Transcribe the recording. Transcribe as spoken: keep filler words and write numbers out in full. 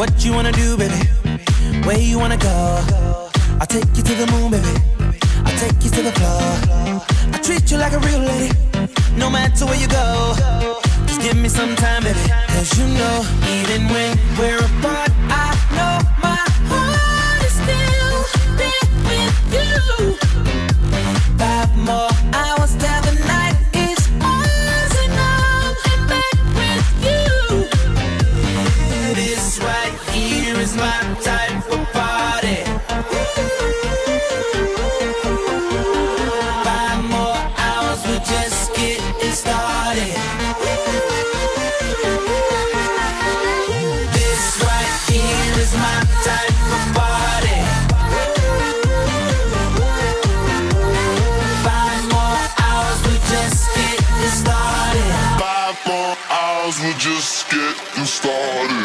What you wanna do, baby? Where you wanna go? I'll take you to the moon, baby. I'll take you to the floor. I treat you like a real lady, no matter where you go. Just give me some time, baby. Cause you know, even when we're apart, I know my heart is still there with you. Five more hours till the night is ours, and I'm back with you. This right here is my type of party. Five more hours, we're just getting started. This right here is my type of party. Five more hours, we're just getting started. Five more hours, we're just getting started.